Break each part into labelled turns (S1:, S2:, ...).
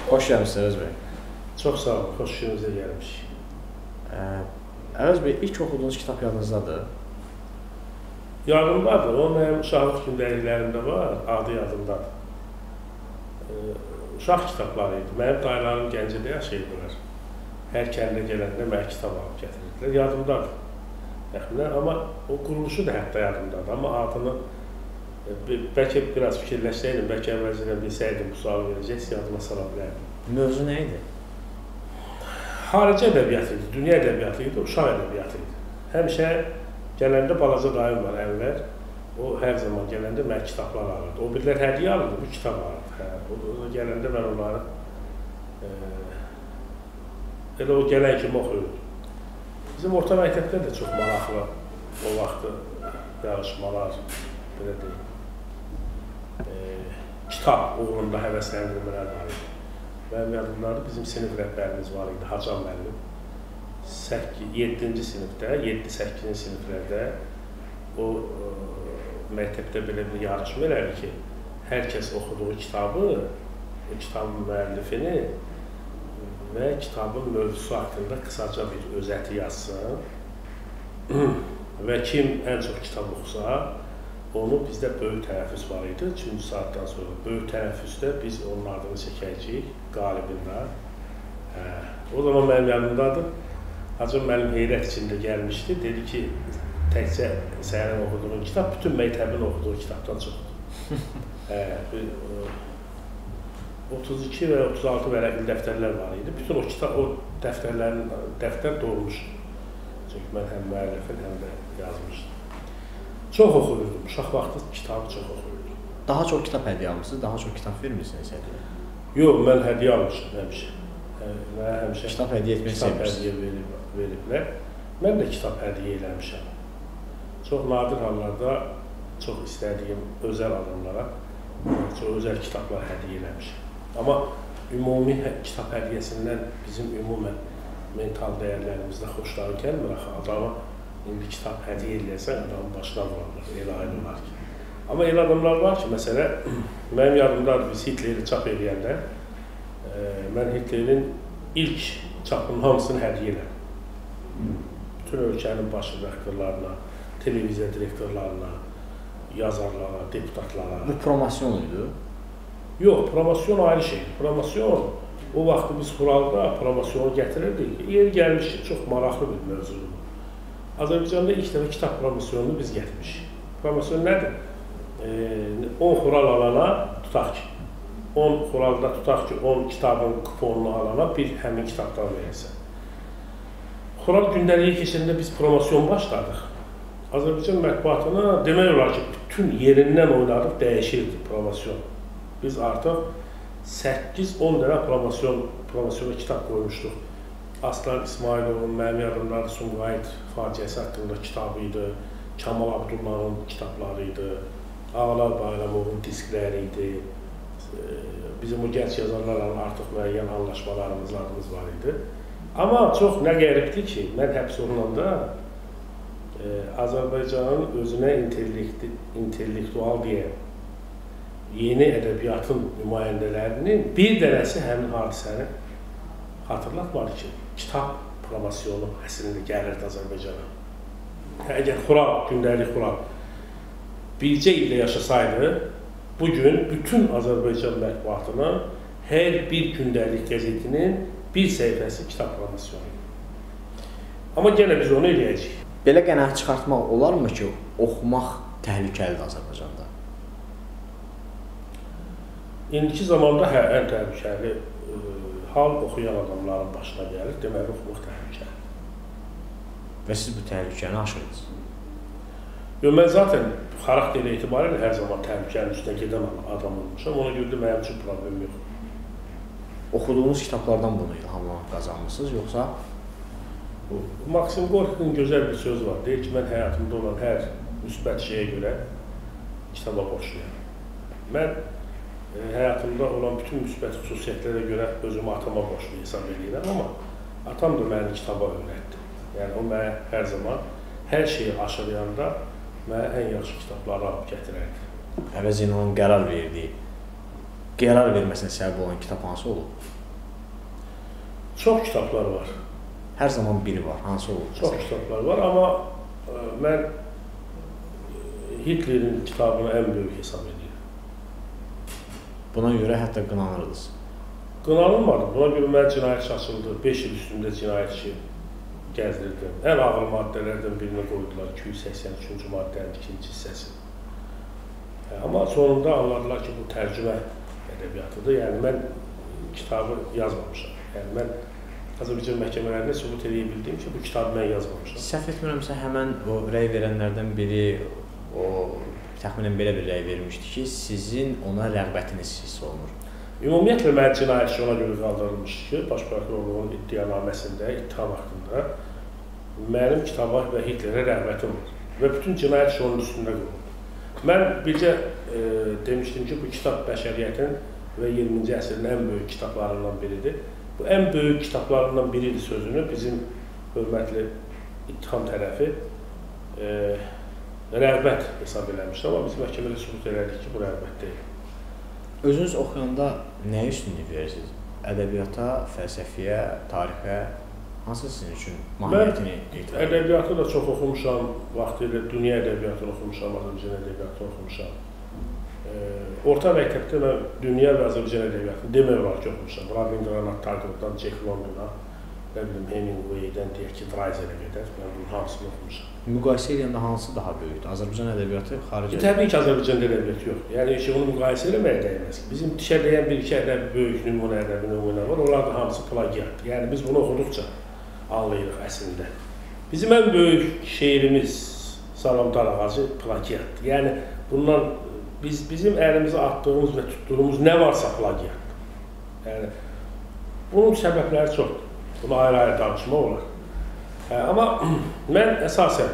S1: Xoş gəlmişsiniz Əvəz bəy.
S2: Çox sağ olun, xoş gününüzə gəlmişik.
S1: Əvəz bəy, ilk oxuduğunuz kitab yadınızdadır?
S2: Yadımdadır, o mənim uşaqlıq gündəliklərimdə var, adı yadımdadır. Uşaq kitabları idi, mənim dayılarım Gəncədə yaşayırdılar. Hər kəndə gələndə mənə kitab alıb gətirirdilər, yadımdadır. Amma o quruluşu da hətta yadımdadır, amma adını bəlkə biraz fikirləşsəydim, bəlkə əvvəlcədən bilsəydim bu sualı verəcəksə, yadıma sala bilərdim.
S1: Mövzu nə idi?
S2: Xarici ədəbiyyatı idi, dünya ədəbiyyatı idi, uşaq ədəbiyyatı idi. Həmişə gələndə balaca dayım var, Ənvər. O hər zaman gələndə mənə kitablar alırdı. O birlər hədiyyə alırdı, bu kitab alırdı. O gələndə mən onları elə o gələn kimi oxuyurdu. Bizim orta məktəbdə də çox maraqlı o vaxtı yarışmalar, belə deyim, kitab uğrunda həvəsləndirmələr var idi. Mənim yadımdadır, bizim sinif rəhbərimiz var idi, Hacan müəllim. 7-ci sinifdə, 7-8-ci siniflərdə o məktəbdə belə bir yarışma elədi ki, hər kəs oxuduğu kitabı, o kitabın müəllifini və kitabın mövzusu haqqında qısaca bir özəti yazsın və kim ən çox kitab oxusa, onu bizdə böyük tənəffüs var idi. 3-cü saatdan sonra böyük tənəffüsdə biz onun adını çəkəcəyik, qalibində. O zaman mənim yanımdadır. Hacım müəllim heyrət içində gəlmişdi. Dedi ki, təkcə sənin oxuduğun kitab, bütün məktəbin oxuduğu kitabdan çoxdur. 32 və 36 vərəqli dəftərlər var idi. Bütün o dəftər dolmuşdu. Çünki mən həm müəllifin, həm də yazmışdım. Çox oxuyurdum, uşaq vaxtı kitabı çox oxuyurdum.
S1: Daha çox kitab hədiyyə almışsınız, daha çox kitab vermirsiniz hədiyyə?
S2: Yox, mən hədiyyə almışım həmişə. Mənə həmişə
S1: kitab hədiyyə etmək
S2: sevmişsiniz. Kitab hədiyyə veriblər. Mən də kitab hədiyyə eləmişəm. Çox nadir hallarda çox istədiyim özəl adamlara çox özəl kitablar hədiyyə eləmişəm. Amma ümumi kitab hədiyyəsindən bizim ümumən mental dəyərlərimizdə xoşları gəlmir axı adama. İndi kitab hədiyyə eləyəsən, adamın başına vurulur, elə ayrı olar ki. Amma elə adamlar var ki, məsələ, mənim yadımdadır, biz Hitleri çap eləyəndə, mən Hitlerin ilk çapının hamısını hədiyyə elədim. Bütün ölkənin baş redaktorlarına, televiziya direktorlarına, yazarlara, deputatlara.
S1: Bu promosyon idi?
S2: Yox, promosyon ayrı şeydir. Promosyon, o vaxtı biz Xuralda promosyonu gətirirdik. Yeri gəlmiş ki, çox maraqlı bir mövzudur. Azərbaycanda ilk dəfə kitab promosyonunu biz gətirmişik. Promosyon nədir? 10 xural alana tutaq ki, 10 xuralda tutaq ki, 10 kitabın kuponunu alana bir həmin kitabdan verirsən. Xural gündəliyi keçəndə biz promosyon başladıq. Azərbaycan mətbuatına demək olar ki, bütün yerindən oynadıq, dəyişirdi promosyon. Biz artıq 8-10 dənə promosyona kitab qoymuşduq. Aslan İsmailovun, mənim yadımdadır, Sumqayıt faciəsi haqqında kitabı idi, Kamal Abdullahın kitabları idi, Ağalar Bayramovun diskləri idi, bizim o gənc yazarlarla artıq müəyyən anlaşmalarımız var idi. Amma çox nə qəribdir ki, mən həbs olunanda Azərbaycanın özünə intellektual deyən yeni ədəbiyyatın nümayəndələrinin bir dənəsi həmin hadisəni hatırlatmadı ki, kitab promosyonu əslində gəlirdi Azərbaycana. Əgər Xural, gündəlik Xural bircə ildə yaşasaydı, bugün bütün Azərbaycan mətbuatına hər bir gündəlik qəzetinin bir səhifəsi kitab promosyonu. Amma yenə biz onu eləyəcəyik.
S1: Belə qənaət çıxartmaq olarmı ki, oxumaq təhlükəlidir Azərbaycanda?
S2: İndiki zamanda ən təhlükəli hal oxuyan adamların başına gəlir, deməli oxumaq təhlükəlidir.
S1: Və siz bu təhlükəni aşırdınız?
S2: Yox, mən zaten xarakteri etibarilə hər zaman təhlükənin üstünə gedən adam olmuşam, ona görə də mənim üçün problem yox.
S1: Oxuduğunuz kitablardan bunu ilhamlanıb qazanmışsınız, yoxsa?
S2: Maksim Gorki'nin gözəl bir söz var, deyir ki, mən həyatımda olan hər müsbət şeyə görə kitaba borçluyam. Mən həyatımda olan bütün müsbət xüsusiyyətlərə görə özümü atama borçlu hesab edirəm, amma atam da məni kitaba öyrətdi. Yəni, o mənə hər zaman, hər şeyi aşırıyanda mənə ən yaxşı kitabları alıb gətirərdi.
S1: Əvəz İnanın qərar verdiyi, qərar verməsinə səbəb olan kitab hansı olub?
S2: Çox kitablar var.
S1: Hər zaman biri var, hansı olur?
S2: Çox kitablar var, amma mən Hitlerin kitabını ən böyük hesab edirəm.
S1: Buna görə hətta qınanırdınız.
S2: Qınanılmadı. Buna görə mən cinayət açıldı. 5 il üstündə cinayət işi gəzdirdim. Ən ağır maddələrdən birini qoydular. 283-cü maddənin 2-ci hissəsi. Amma sonunda anladılar ki, bu tərcümə ədəbiyyatıdır. Yəni, mən kitabı yazmamışam. Yəni, mən Azərbaycan məhkəmələrində sübut edə bildim ki, bu kitabı mən yazmamışam.
S1: Səhv etmirəmsə, həmən o rəy verənlərdən biri təxminən belə bir rəy vermişdi ki, sizin ona rəğbətiniz hiss olunur.
S2: Ümumiyyətlə, mən cinayət işi ona görə qaldırılmışdı ki, Baş Prokurorluğun iddianaməsində, ittiham haqqında mənim kitaba və Hitlerə rəğbətim var və bütün cinayət işi onun üstündə qurulur. Mən bircə demişdim ki, bu kitab bəşəriyyətin və 20-ci əsrin ən böyük kitablarından biridir. Bu ən böyük kitablarından biridir sözünü bizim hörmətli ittiham tərəfi rəğbət hesab eləmişdir, amma biz məhkəmədə sübut elədik ki, bu rəğbət deyil.
S1: Özünüz oxuyanda nəyə üstünlük verirsiniz? Ədəbiyyata, fəlsəfiyə, tarixə? Hansı sizin üçün mahiyyətini etibar?
S2: Mən ədəbiyyatı da çox oxumuşam, vaxtilə dünya ədəbiyyatını oxumuşam, Azərbaycan ədəbiyyatını oxumuşam. Orta məktəbdə mən dünya və Azərbaycan ədəbiyyatını demək olar ki, oxumuşam. Rabindranath Tagore'dan Jack London'a, nə bilim Hemingway'dən deyək ki, Dreiser'ə qədər, mən bunun hamısını oxumuşam.
S1: Müqayisə edəndə hansı daha böyükdür? Azərbaycan ədəbiyyatı, xarici ədəbiyyatı?
S2: Təbii ki, Azərbaycan ədəbiyyatı yox. Yəni ki, onu müqayisə eləməyə dəyməz ki. Bizim dişə dəyən bir-iki ədəbi böyük nümunə ədəbi nümunə var, onlar da hamısı plagiatdır. Yəni biz bunu oxuduqca anlayırıq əslində. Bizim ən böyük şeirimiz Salam Dar Ağacı plagiatdır. Yəni bundan bizim əlimizə atdığımız və tutduğumuz nə varsa plagiatdır. Yəni bunun səbəbləri çoxdur. Bunu ayrı-ayrı danışmaq olar. Amma mən əsasən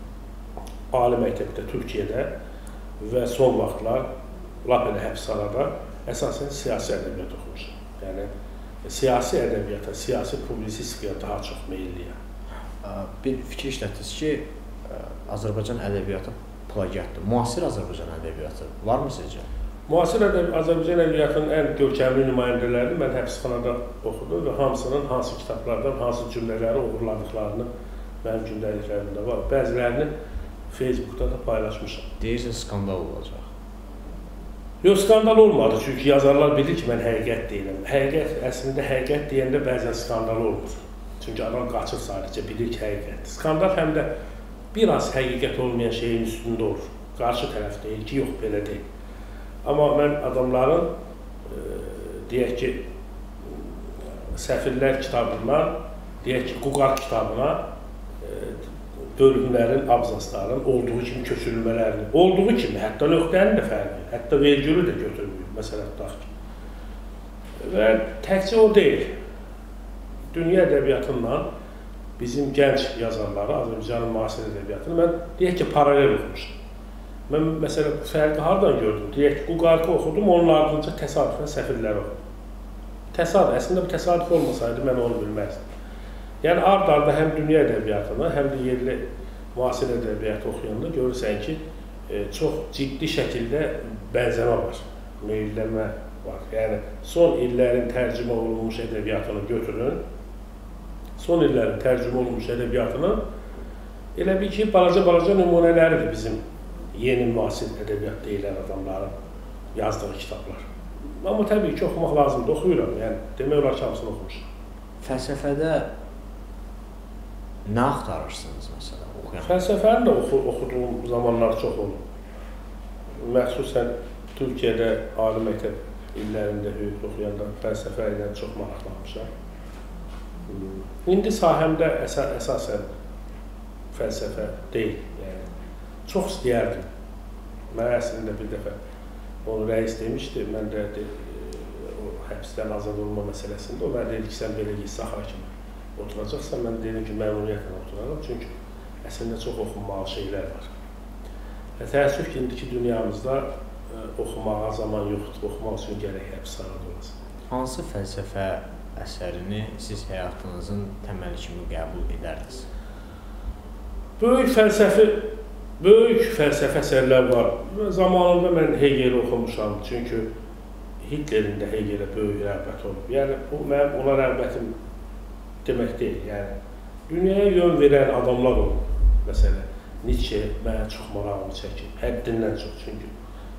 S2: ali məktəbdə Türkiyədə və son vaxtlar lap elə həbsxanada əsasən siyasi ədəbiyyat oxumuşam. Yəni siyasi ədəbiyyata, siyasi publisistikaya daha çox meyilliyəm.
S1: Bir fikir işlətdiniz ki, Azərbaycan ədəbiyyatı plagiatdır. Müasir Azərbaycan ədəbiyyatı varmı sizcə?
S2: Müasir Azərbaycan ədəbiyyatının ən görkəmli nümayəndələrini mən həbsxanada oxudum və hamısının hansı kitablardan, hansı cümlələri uğurladıqlarını mənim gündəliklərimdə var. Bəzilərini Facebookda da paylaşmışam.
S1: Deyirsiniz, skandal olacaq.
S2: Yox, skandal olmadı, çünki yazarlar bilir ki, mən həqiqət deyirəm. Əslində həqiqət deyəndə bəzən skandal olmur. Çünki adam qaçır sadəcə, bilir ki, həqiqətdir. Skandal həm də biraz həqiqət olmayan şeyin üstündə olur. Qarşı tərəf deyil ki, yox, belə deyil. Amma mən adamların, deyək ki, Səfirlər kitabından, deyək ki, Quqar kitabına bölümlərin, abzasların olduğu kimi köçürülmələrini, olduğu kimi, hətta nöqtənin də fərqi, hətta vergülü də götürmüyor, məsələ tutaq ki. Və təkcə o deyil. Dünya ədəbiyyatından bizim gənc yazarları, Azərbaycanın müasir ədəbiyyatını mən, deyək ki, paralel oxumuşam. Mən, məsələn, fərqi hardan gördüm? Deyək ki, Quqarkı oxudum, onun ardınca təsadüfən Səfirləri oxudum. Təsadüf, əslində bu təsadüf olmasaydı, mən onu bilməzdim. Yəni, ard-arda həm dünya ədəbiyyatını, həm də yerli müasir ədəbiyyatı oxuyanda görürsən ki, çox ciddi şəkildə bənzəmə var, meyillənmə var. Yəni, son illərin tərcümə olunmuş ədəbiyyatını götürün, son illərin tərcümə olunmuş ədəbiyyatını elə bir ki, balaca nümunələridir bizim yeni müasir ədəbiyyat deyilən adamların yazdığı kitablar. Amma təbii ki, oxumaq lazımdır, oxuyuram. Yəni, demək olar ki, hamısını oxumuşam.
S1: Fəlsəfədə nə axtarırsınız, məsələn?
S2: Fəlsəfəni də oxuduğum zamanlar çox olur. Məxsusən Türkiyədə ali məktəb illərində hüquq oxuyanda fəlsəfə ilə çox maraqlanmışam. İndi sahəmdə əsasən fəlsəfə deyil. Çox istəyərdim. Mən əslində bir dəfə onu rəis demişdi, mən də o həbsdən azad olma məsələsində, o mən dedi ki, sən belə git Saxra kimi oturacaqsan, mən dedim ki, məmnuniyyətlə oturaram, çünki əslində çox oxunmalı şeylər var. Və təəssüf ki, indiki dünyamızda oxumağa zaman yoxdur, oxumaq üçün gərək həbsxanada olasın.
S1: Hansı fəlsəfə əsərini siz həyatınızın təməli kimi qəbul edərdiniz?
S2: Böyük fəlsəfə əsərlər var. Zamanında mən Hegeli oxumuşam, çünki Hitlerin də Hegelə böyük rəğbəti olub. Yəni, mənim ona rəğbətim demək deyil. Yəni, dünyaya yön verən adamlar olur. Məsələn, Nietzsche mənə çox marağımı çəkir, həddindən çox. Çünki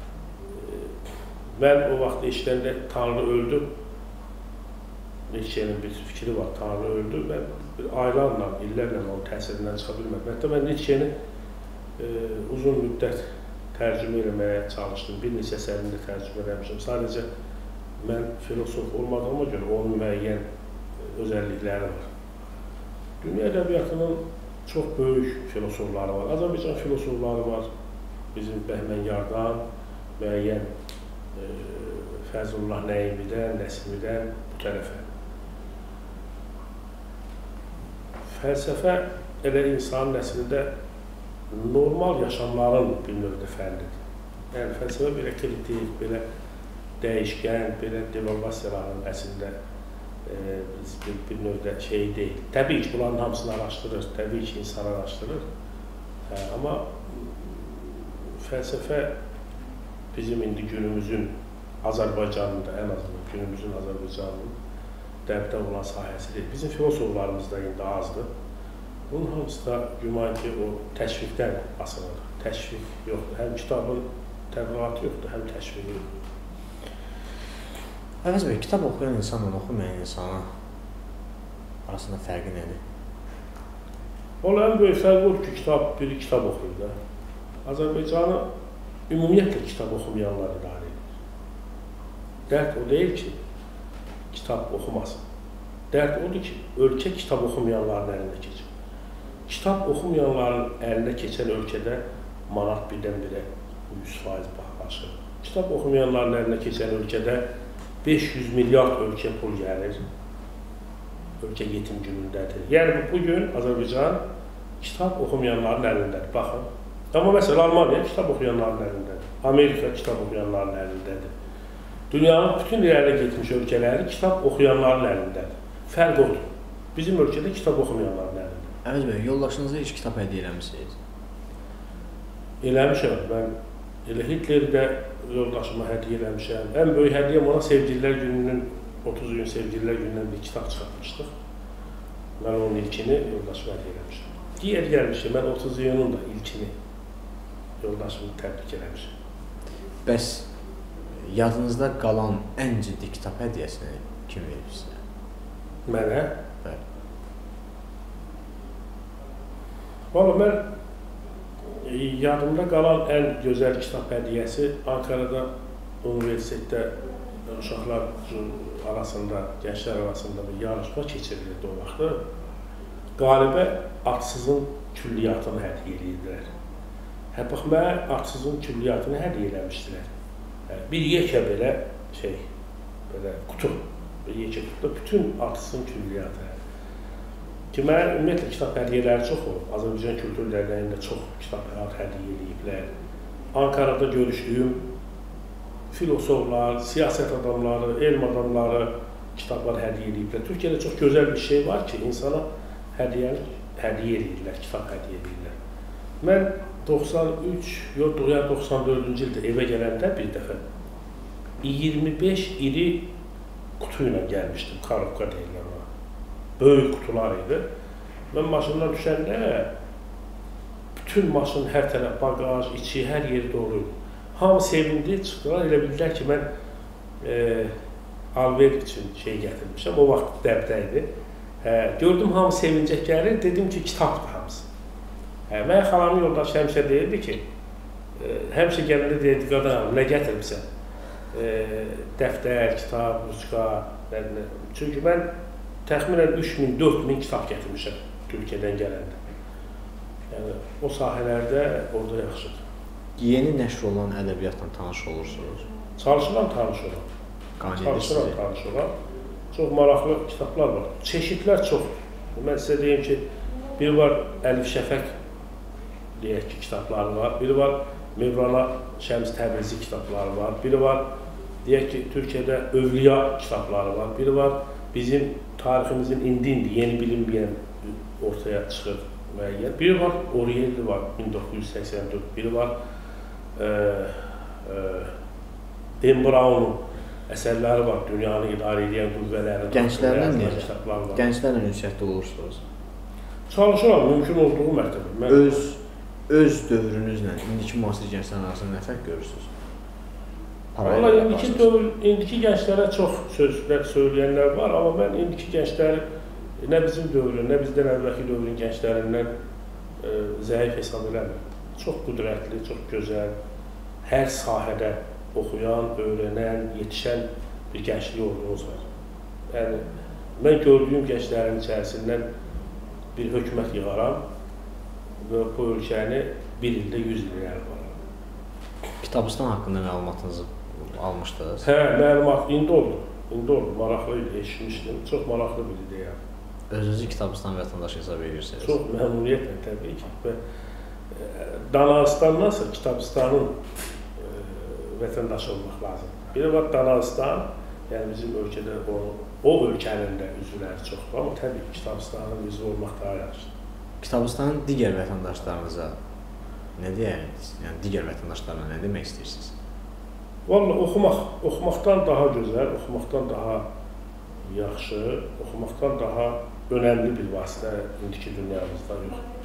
S2: mən o vaxt eşidəndə Tanrı öldü. Nietzsche'nin bir fikri var, Tanrı öldü. Mən aylarla, illərlə onun təsirindən çıxa bilmədim. Hətta mən Nietzsche'ni uzun müddət tərcümə eləməyə çalışdım. Bir neçə əsərində tərcümə eləmişim. Sadəcə mən filosof olmadığıma görə onun müəyyən özəllikləri var. Dünya ədəbiyyatının çox böyük filosofları var. Azərbaycan filosofları var. Bizim Bəhmən Yardan, müəyyən Fəzlullah Nəyimidən, Nəsimidən bu tərəfə. Fəlsəfə elə insan nəslində normal yaşamların bir növdə fənnidir. Yəni, fəlsəfə belə kritik, belə dəyişkən, belə devalvasiyaların əslində bir növdə şey deyil. Təbii ki, bunların hamısını araşdırır, təbii ki, insan araşdırır. Amma fəlsəfə bizim indi günümüzün Azərbaycanında, ən azından günümüzün Azərbaycanının dəbdə olan sahəsi deyil. Bizim filosoflarımız da indi azdır. Bunun hamısı da güman ki, o təşviqdən asılıdır. Təşviq yoxdur. Həm kitabın təbliğatı yoxdur, həm təşviqi yoxdur.
S1: Əvəz bəy, kitab oxuyan insanla oxumayan insana arasında fərqi nədir?
S2: Ola, ən böyük fərq odur ki, biri kitab oxuyur da. Azərbaycanı ümumiyyətlə kitab oxumayanlar idarə edir. Dərd o deyil ki, kitab oxumasın. Dərd odur ki, ölkə kitab oxumayanların əlində keçir. Kitab oxumayanların əlində keçən ölkədə manat birdən-birə 100% baxlaşır. Kitab oxumayanların əlində keçən ölkədə 500 milyard ölkə pul gəlir. Ölkə yetim günündədir. Yəni, bugün Azərbaycan kitab oxumayanların əlindədir. Baxın. Amma məsələn, Almaniya kitab oxuyanların əlindədir. Amerika kitab oxuyanların əlindədir. Dünyanın bütün yerlərə getmiş ölkələri kitab oxuyanların əlindədir. Fərq odur. Bizim ölkədə kitab oxumayanların əlindədir.
S1: Əvəz bəy, yoldaşınıza heç kitab hədiyyə eləmişsiniz?
S2: Eləmişəm. Mən elə Hitlerdə yoldaşıma hədiyyə eləmişəm. Ən böyük hədiyyəm ona Sevgililər gününün, 30 gün Sevgililər günündən bir kitab çıxartmışdıq. Mən onun ilkini yoldaşıma hədiyyə eləmişəm. Digər gəlmişəm, mən 30 iyunun da ilkini yoldaşımı təbrik eləmişəm.
S1: Bəs yadınızda qalan ən ciddi kitab hədiyyəsini kim verib sizə?
S2: Mənə?
S1: Bəli.
S2: Valla, mən yadımda qalan ən gözəl kitab hədiyyəsi Ankara'da universitetdə uşaqlar arasında, gənclər arasında bir yarışma keçirilirdi o vaxtı. Qalibə Adsızın külliyyatını hədiyyə edirdilər. Bax, mənə Adsızın külliyyatını hədiyyə eləmişdilər. Bir yekə belə belə qutu, bir yekə qutuda bütün Adsızın külliyyatı. Ki, mənə ümumiyyətlə kitab hədiyyələri çox olur. Azərbaycan Kültür Dərnəyində çox kitab hədiyyə ediblər. Ankara'da görüşdüyüm filosoflar, siyasət adamları, elm adamları kitablar hədiyyə ediblər. Türkiyədə çox gözəl bir şey var ki, insana hədiyyə edirlər, kitab hədiyyə edirlər. Mən 94-cü ildə evə gələndə bir dəfə 25 iri qutu ilə gəlmişdim, Karobka deyirlər. Böyük qutular idi. Mən maşından düşəndə bütün maşının hər tərəf, bagaj, içi, hər yeri doluydu. Hamı sevindi, çıxdılar, elə bildilər ki, mən alver üçün gətirmişəm, o vaxt dəbdə idi. Gördüm, hamı sevincək gəlir, dedim ki, kitabdır hamısı. Mən xalamın yoldaşı həmişə deyirdi ki, həmişə gələndə deyirdi, qadan, nə gətirmişsən? Dəftər, kitab, ruçka, çünki mən təxminən 3000-4000 kitab gətirmişəm Türkiyədən gələndə. Yəni, o sahələrdə orada yaxşıdır.
S1: Yeni nəşr olan ədəbiyyatla tanış olursunuz?
S2: Çalışıram, tanış olan. Çalışıram, tanış olan. Çox maraqlı kitablar var. Çeşidlər çoxdur. Mən sizə deyim ki, biri var Əlif Şəfəq deyək ki, kitabları var. Biri var Mövlana Şəms Təbrizi kitabları var. Biri var, deyək ki, Türkiyədə Övliya kitabları var. Biri var bizim tariximizin indi yeni bilinməyən ortaya çıxır müəyyən. Biri var, Orielli var, 1984. Biri var, Dan Brown'un əsərləri var, dünyanı idarə edən qüvvələrin.
S1: Gənclərlə ünsiyyətdə olursunuz?
S2: Çalışıram, mümkün olduğu mərtəbə.
S1: Öz dövrünüzlə indiki müasir gənclər arasında nə fərq görürsünüz?
S2: İndiki gənclərə çox sözlər söyləyənlər var, amma mən indiki gəncləri nə bizim dövrün, nə bizdən əvvəlki dövrün gənclərindən zəif hesab eləmir. Çox qüdrətli, çox gözəl, hər sahədə oxuyan, öyrənən, yetişən bir gənclik ordumuz var. Yəni, mən gördüyüm gənclərin içərisindən bir hökumət yığaram və bu ölkəni bir ildə 100 ildə yarabaram.
S1: Kitabistan haqqında məlumatınızı almışdınız?
S2: Hə, məlumat indi oldu, maraqlı idi, eşitmişdim, çox maraqlı bir ideya.
S1: Özünüzü Kitabistan vətəndaşı hesab edirsiniz?
S2: Çox məmnuniyyətlə təbii ki. Və Danastandansa Kitabistanın vətəndaşı olmaq lazımdır. Biri var Danastan, yəni bizim ölkədə o ölkənin də üzvləri çoxdur, amma təbii ki, Kitabistanın üzvü olmaq daha yaxşıdır.
S1: Kitabistanın digər vətəndaşlarınıza nə deyərsiniz? Yəni digər vətəndaşlarına nə demək istəyirsiniz?
S2: Vallahi oxumaqdan daha gözəl, oxumaqdan daha yaxşı, oxumaqdan daha önəmli bir vasitə indiki dünyamızda yoxdur.